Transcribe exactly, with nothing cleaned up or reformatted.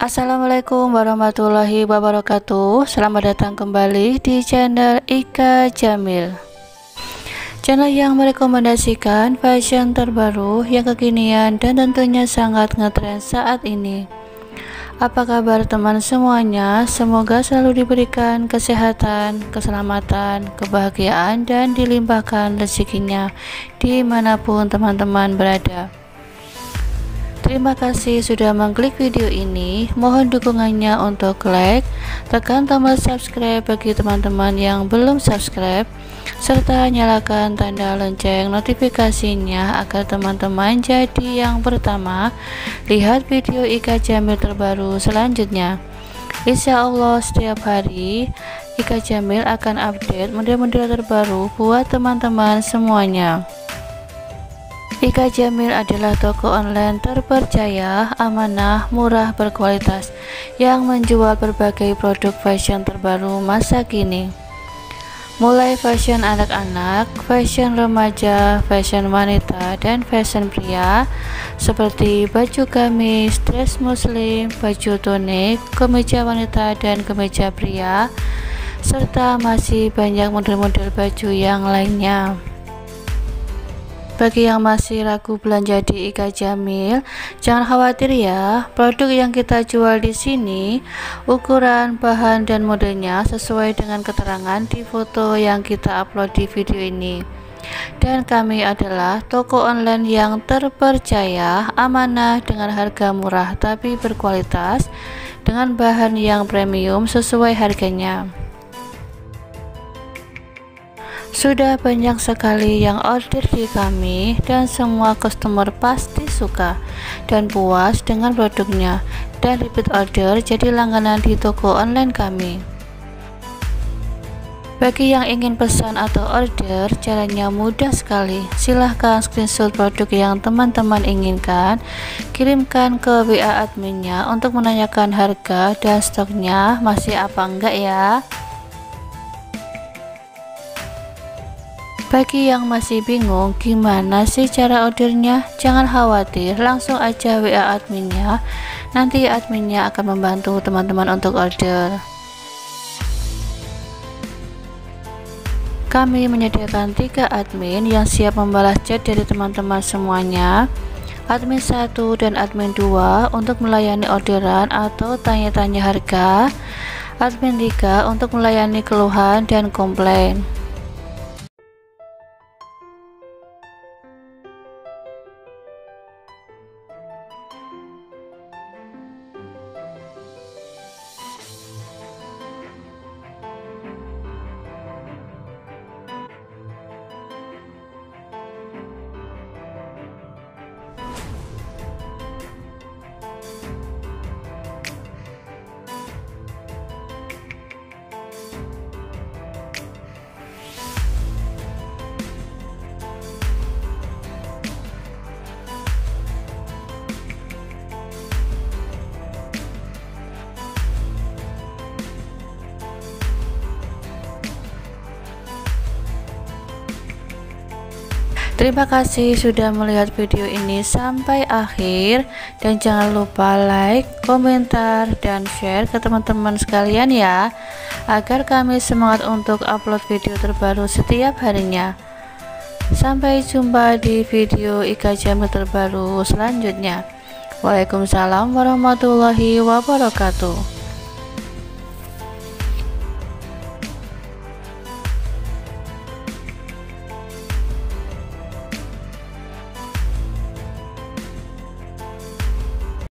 Assalamualaikum warahmatullahi wabarakatuh. Selamat datang kembali di channel Ika Jamil, channel yang merekomendasikan fashion terbaru yang kekinian dan tentunya sangat ngetrend saat ini. Apa kabar teman semuanya? Semoga selalu diberikan kesehatan, keselamatan, kebahagiaan, dan dilimpahkan rezekinya dimanapun teman-teman berada. Terima kasih sudah mengklik video ini. Mohon dukungannya untuk like, tekan tombol subscribe bagi teman-teman yang belum subscribe, serta nyalakan tanda lonceng notifikasinya agar teman-teman jadi yang pertama lihat video Ika Jamil terbaru selanjutnya. Insya Allah setiap hari Ika Jamil akan update model-model terbaru buat teman-teman semuanya. Ika Jamil adalah toko online terpercaya, amanah, murah, berkualitas yang menjual berbagai produk fashion terbaru masa kini. Mulai fashion anak-anak, fashion remaja, fashion wanita, dan fashion pria seperti baju gamis, dress muslim, baju tonik, kemeja wanita, dan kemeja pria, serta masih banyak model-model baju yang lainnya. Bagi yang masih ragu belanja di Ika Jamil, jangan khawatir ya. Produk yang kita jual di sini, ukuran, bahan, dan modelnya sesuai dengan keterangan di foto yang kita upload di video ini. Dan kami adalah toko online yang terpercaya, amanah, dengan harga murah tapi berkualitas, dengan bahan yang premium sesuai harganya. Sudah banyak sekali yang order di kami dan semua customer pasti suka dan puas dengan produknya dan repeat order jadi langganan di toko online kami. Bagi yang ingin pesan atau order, caranya mudah sekali. Silahkan screenshot produk yang teman-teman inginkan, kirimkan ke W A adminnya untuk menanyakan harga dan stoknya masih apa enggak ya. Bagi yang masih bingung gimana sih cara ordernya, jangan khawatir, langsung aja W A adminnya, nanti adminnya akan membantu teman-teman untuk order. Kami menyediakan tiga admin yang siap membalas chat dari teman-teman semuanya. Admin satu dan admin dua untuk melayani orderan atau tanya-tanya harga. Admin tiga untuk melayani keluhan dan komplain. Terima kasih sudah melihat video ini sampai akhir, dan jangan lupa like, komentar, dan share ke teman-teman sekalian ya, agar kami semangat untuk upload video terbaru setiap harinya. Sampai jumpa di video Ika Jamil terbaru selanjutnya. Waalaikumsalam warahmatullahi wabarakatuh.